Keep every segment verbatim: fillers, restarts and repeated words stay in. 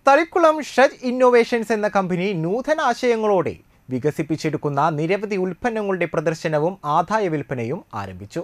Thalikkulam shed innovations എന്ന കമ്പനി നൂതന ആശയങ്ങളോടെ വികസിപ്പിച്ചെടുക്കുന്ന നിരവധി ഉൽപ്പന്നങ്ങളുടെ പ്രദർശനവും ആദായ വിൽപ്പനയും ആരംഭിച്ചു.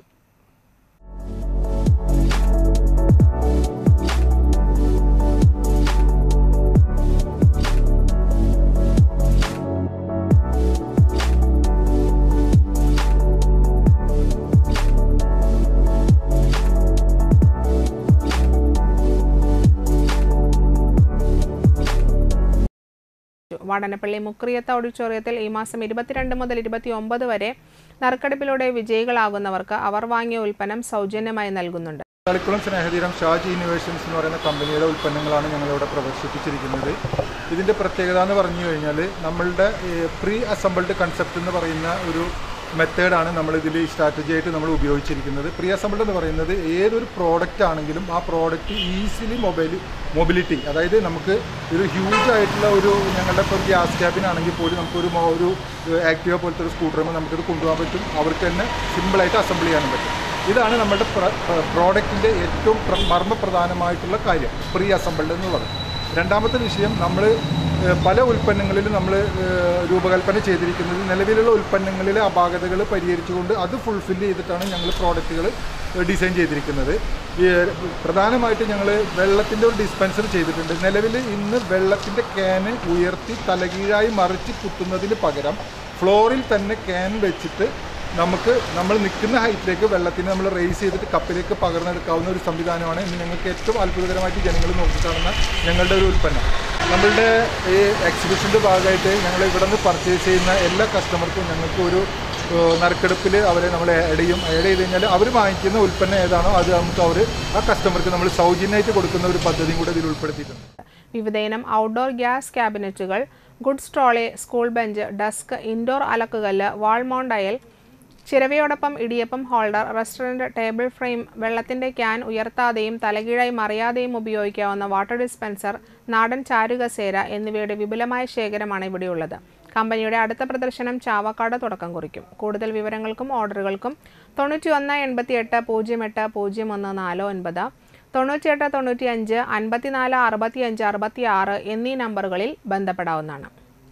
വാടനപ്പള്ളി മുക്രിയത്ത് ഓഡിറ്റോറിയത്തിൽ ഈ മാസം ഇരുപത്തിരണ്ട് മുതൽ ഇരുപത്തിയൊമ്പത് വരെ നറുക്കെടുപ്പിലൂടെ വിജയികളാകുന്നവർക്ക് അവർ വാങ്ങിയ ഉൽപ്പന്നം സൗജന്യമായി നൽകുന്നുണ്ട്. തളിക്കുളം സ്നേഹതീരം ഷാജി ഇന്നോവേഷൻസ് എന്ന് പറയുന്ന കമ്പനിയുടെ ഉൽപ്പന്നങ്ങളാണ് ഞങ്ങളിവിടെ പ്രദർശിപ്പിച്ചിരിക്കുന്നത്. ഇതിൻ്റെ പ്രത്യേകത എന്ന് പറഞ്ഞു കഴിഞ്ഞാൽ നമ്മളുടെ പ്രീ അസംബിൾഡ് കൺസെപ്റ്റ് എന്ന് പറയുന്ന ഒരു മെത്തേഡാണ് നമ്മളിതിൽ സ്ട്രാറ്റജി ആയിട്ട് നമ്മൾ ഉപയോഗിച്ചിരിക്കുന്നത്. പ്രീ അസംബിൾഡ് എന്ന് പറയുന്നത് ഏതൊരു പ്രോഡക്റ്റ് ആണെങ്കിലും ആ പ്രോഡക്റ്റ് ഈസിലി മൊബൈൽ മൊബിലിറ്റി, അതായത് നമുക്ക് ഒരു ഹ്യൂജ് ആയിട്ടുള്ള ഒരു ഞങ്ങളുടെ ഇപ്പോൾ ഗ്യാസ് ക്യാബിനാണെങ്കിൽ പോലും നമുക്കൊരു ഒരു ആക്റ്റീവ പോലത്തെ ഒരു സ്കൂട്ടറുമ്പോൾ നമുക്കിത് കൊണ്ടുപോകാൻ പറ്റും. അവർക്ക് തന്നെ സിമ്പിളായിട്ട് അസംബിൾ ചെയ്യാനും പറ്റും. ഇതാണ് നമ്മുടെ പ്രോഡക്റ്റിൻ്റെ ഏറ്റവും മർമ്മപ്രധാനമായിട്ടുള്ള കാര്യം, പ്രീ അസംബിൾഡ് എന്നുള്ളത്. രണ്ടാമത്തെ വിഷയം, നമ്മൾ പല ഉൽപ്പന്നങ്ങളിലും നമ്മൾ രൂപകൽപ്പന ചെയ്തിരിക്കുന്നത് നിലവിലുള്ള ഉൽപ്പന്നങ്ങളിലെ അപാകതകൾ പരിഹരിച്ചുകൊണ്ട് അത് ഫുൾഫിൽ ചെയ്തിട്ടാണ് ഞങ്ങൾ പ്രോഡക്റ്റുകൾ ഡിസൈൻ ചെയ്തിരിക്കുന്നത്. പ്രധാനമായിട്ട് ഞങ്ങൾ വെള്ളത്തിൻ്റെ ഒരു ഡിസ്പെൻസർ ചെയ്തിട്ടുണ്ട്. നിലവിൽ ഇന്ന് വെള്ളത്തിൻ്റെ ക്യാന് ഉയർത്തി തലകീഴായി മറിച്ച് കുത്തുന്നതിന് പകരം ഫ്ലോറിൽ തന്നെ ക്യാൻ വെച്ചിട്ട് നമുക്ക് നമ്മൾ നിൽക്കുന്ന ഹൈറ്റിലേക്ക് വെള്ളത്തിന് നമ്മൾ റേസ് ചെയ്തിട്ട് കപ്പിലേക്ക് പകർന്നെടുക്കാവുന്ന ഒരു സംവിധാനമാണ് ഇന്ന് ഞങ്ങൾക്ക് ഏറ്റവും അത്ഭുതകരമായിട്ട് ജനങ്ങൾ നോക്കിക്കാണുന്ന ഞങ്ങളുടെ ഒരു ഉൽപ്പന്നം. നമ്മളുടെ ഈ എക്സിബിഷൻ്റെ ഭാഗമായിട്ട് ഞങ്ങൾ ഇവിടെ നിന്ന് പർച്ചേസ് ചെയ്യുന്ന എല്ലാ കസ്റ്റമർക്കും ഞങ്ങൾക്ക് ഒരു നറുക്കെടുപ്പിൽ അവരെ നമ്മൾ ആഡ് ചെയ്യും. ആഡ് ചെയ്ത് കഴിഞ്ഞാൽ അവർ വാങ്ങിക്കുന്ന ഉൽപ്പന്നം ഏതാണോ അത് നമുക്ക് അവർ ആ കസ്റ്റമർക്ക് നമ്മൾ സൗജന്യമായിട്ട് കൊടുക്കുന്ന ഒരു പദ്ധതിയും കൂടെ ഇതിൽ ഉൾപ്പെടുത്തിയിട്ടുണ്ട്. വിവിധയിനം ഔട്ട്ഡോർ ഗ്യാസ് ക്യാബിനറ്റുകൾ, goods trolley, school bench, desk, indoor അലക്കുകല്ല്, വാൾ മൗണ്ട് അയൽ, ചിരവയോടൊപ്പം idiyappam holder, restaurant table frame, വെള്ളത്തിൻ്റെ ക്യാൻ ഉയർത്താതെയും തലകീഴായി മറിയാതെയും ഉപയോഗിക്കാവുന്ന വാട്ടർ ഡിസ്പെൻസർ, നാടൻ ചാരുകസേര എന്നിവയുടെ വിപുലമായ ശേഖരമാണ് ഇവിടെയുള്ളത്. കമ്പനിയുടെ അടുത്ത പ്രദർശനം ചാവക്കാട് തുടക്കം കുറിക്കും. കൂടുതൽ വിവരങ്ങൾക്കും ഓർഡറുകൾക്കും തൊണ്ണൂറ്റി ഒന്ന് എൺപത്തി എട്ട് പൂജ്യം എട്ട് പൂജ്യം ഒന്ന് നാല് ഒൻപത്, തൊണ്ണൂറ്റിയെട്ട് തൊണ്ണൂറ്റി അഞ്ച് അൻപത്തിനാല് അറുപത്തി അഞ്ച് അറുപത്തി ആറ് എന്നീ നമ്പറുകളിൽ ബന്ധപ്പെടാവുന്നതാണ്.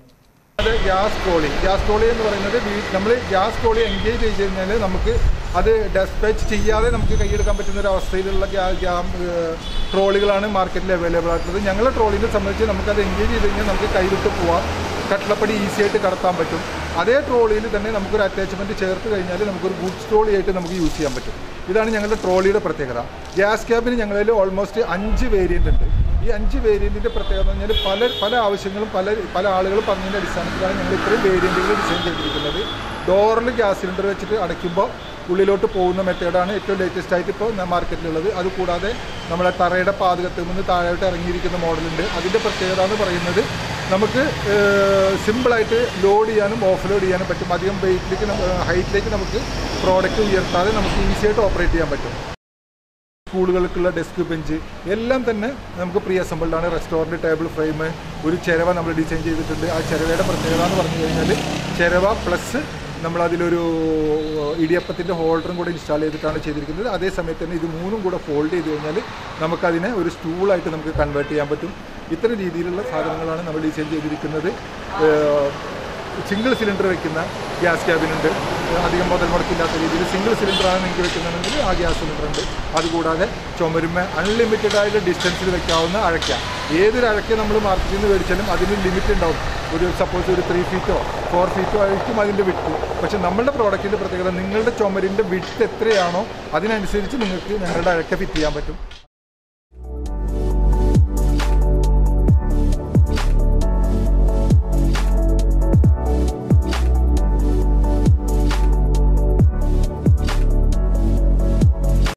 അത് ഗ്യാസ് ട്രോളി ഗ്യാസ് ട്രോളി എന്ന് പറയുന്നത് നമ്മൾ ഗ്യാസ് ട്രോളി എൻഗേജ് ചെയ്ത് കഴിഞ്ഞാൽ നമുക്ക് അത് ഡെസ്പാച്ച് ചെയ്യാതെ നമുക്ക് കൈയെടുക്കാൻ പറ്റുന്ന ഒരു അവസ്ഥയിലുള്ള ഗ്യാ ട്രോളികളാണ് മാർക്കറ്റിൽ അവൈലബിൾ ആയിട്ടുള്ളത്. ഞങ്ങളുടെ ട്രോളിനെ സംബന്ധിച്ച് നമുക്കത് എൻഗേജ് ചെയ്ത് കഴിഞ്ഞാൽ നമുക്ക് കൈവിട്ട് പോവാം, കട്ടളപ്പടി ഈസി ആയിട്ട് കടത്താൻ പറ്റും. അതേ ട്രോളിയിൽ തന്നെ നമുക്കൊരു അറ്റാച്ച്മെൻറ്റ് ചേർത്ത് കഴിഞ്ഞാൽ നമുക്കൊരു ഗുഡ്സ് ട്രോളി ആയിട്ട് നമുക്ക് യൂസ് ചെയ്യാൻ പറ്റും. ഇതാണ് ഞങ്ങളുടെ ട്രോളിയുടെ പ്രത്യേകത. ഗ്യാസ് ക്യാബിന് ഞങ്ങളിൽ ഓൾമോസ്റ്റ് അഞ്ച് വേരിയൻ്റ് ഉണ്ട്. ഈ അഞ്ച് വേരിയൻറ്റിൻ്റെ പ്രത്യേകത എന്ന് പറഞ്ഞാൽ പല പല ആവശ്യങ്ങളും പല പല ആളുകൾ പറഞ്ഞതിൻ്റെ അടിസ്ഥാനത്തിലാണ് ഞങ്ങൾ ഇത്രയും വേരിയൻറ്റുകൾ ഡിസൈൻ ചെയ്തിരിക്കുന്നത്. ഡോറിൽ ഗ്യാസ് സിലിണ്ടർ വെച്ചിട്ട് അടയ്ക്കുമ്പോൾ ഉള്ളിലോട്ട് പോകുന്ന മെത്തേഡാണ് ഏറ്റവും ലേറ്റസ്റ്റ് ആയിട്ട് ഇപ്പോൾ മാർക്കറ്റിലുള്ളത്. അതുകൂടാതെ നമ്മളെ തറയുടെ പാതകത്തിൽ നിന്ന് താഴോട്ട് ഇറങ്ങിയിരിക്കുന്ന മോഡലുണ്ട്. അതിൻ്റെ പ്രത്യേകത എന്ന് പറയുന്നത് നമുക്ക് സിമ്പിളായിട്ട് ലോഡ് ചെയ്യാനും ഓഫ് ലോഡ് ചെയ്യാനും പറ്റും. അധികം വെയിറ്റിലേക്ക് ഹൈറ്റിലേക്ക് നമുക്ക് പ്രോഡക്റ്റ് ഉയർത്താതെ നമുക്ക് ഈസിയായിട്ട് ഓപ്പറേറ്റ് ചെയ്യാൻ പറ്റും. സ്കൂളുകൾക്കുള്ള ഡെസ്ക്, ബെഞ്ച് എല്ലാം തന്നെ നമുക്ക് പ്രീ അസംബിൾഡ് ആണ്. റെസ്റ്റോറൻറ്റ് ടേബിൾ ഫ്രെയിം, ഒരു ചിരവ നമ്മൾ ഡിസൈൻ ചെയ്തിട്ടുണ്ട്. ആ ചിരവയുടെ പ്രത്യേകത എന്ന് പറഞ്ഞു കഴിഞ്ഞാൽ ചിരവ പ്ലസ് നമ്മളതിലൊരു ഇടിയപ്പത്തിൻ്റെ ഹോൾഡറും കൂടെ ഇൻസ്റ്റാൾ ചെയ്തിട്ടാണ് ചെയ്തിരിക്കുന്നത്. അതേ സമയത്ത് തന്നെ ഇത് മൂന്നും കൂടെ ഫോൾഡ് ചെയ്ത് കഴിഞ്ഞാൽ നമുക്കതിനെ ഒരു സ്റ്റൂളായിട്ട് നമുക്ക് കൺവേർട്ട് ചെയ്യാൻ പറ്റും. ഇത്തരം രീതിയിലുള്ള സാധനങ്ങളാണ് നമ്മൾ ഡിസൈൻ ചെയ്തിരിക്കുന്നത്. സിംഗിൾ സിലിണ്ടർ വയ്ക്കുന്ന ഗ്യാസ് ക്യാബിനുണ്ട്. അധികം മുതൽ മുടക്കില്ലാത്ത രീതിയിൽ സിംഗിൾ സിലിണ്ടറാണ് നിങ്ങൾക്ക് വെക്കുന്നതെങ്കിൽ ആ ഗ്യാസ് സിലിണ്ടർ ഉണ്ട്. അതുകൂടാതെ ചുമരുമ അൺലിമിറ്റഡ് ആയിട്ട് ഡിസ്റ്റൻസിൽ വെക്കാവുന്ന അഴയ്ക്ക. ഏതൊരു അഴയ്ക്ക നമ്മൾ മാർക്കറ്റിൽ നിന്ന് മേടിച്ചാലും അതിന് ലിമിറ്റ് ഉണ്ടാവും. ഒരു സപ്പോസ് ഒരു ത്രീ ഫീറ്റോ ഫോർ ഫീറ്റോ ആയിരിക്കും അതിൻ്റെ വിട്ട്. പക്ഷേ നമ്മളുടെ പ്രോഡക്റ്റിൻ്റെ പ്രത്യേകത നിങ്ങളുടെ ചുമരിൻ്റെ വിട്ട് എത്രയാണോ അതിനനുസരിച്ച് നിങ്ങൾക്ക് ഞങ്ങളുടെ അഴയ്ക്ക ഫിറ്റ് ചെയ്യാൻ പറ്റും.